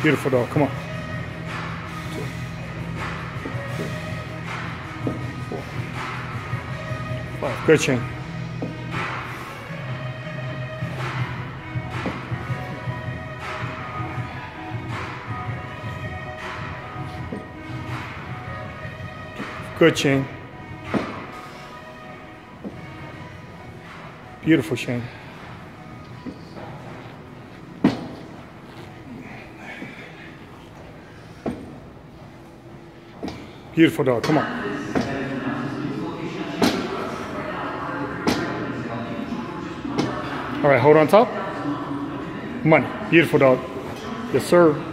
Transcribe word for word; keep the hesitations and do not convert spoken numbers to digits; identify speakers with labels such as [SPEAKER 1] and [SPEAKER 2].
[SPEAKER 1] Beautiful dog. Come on. Two, three, four, five. Good Shane. Good Shane. Beautiful Shane. Beautiful dog. Come on. All right, hold on top. Money. Beautiful dog. Yes, sir.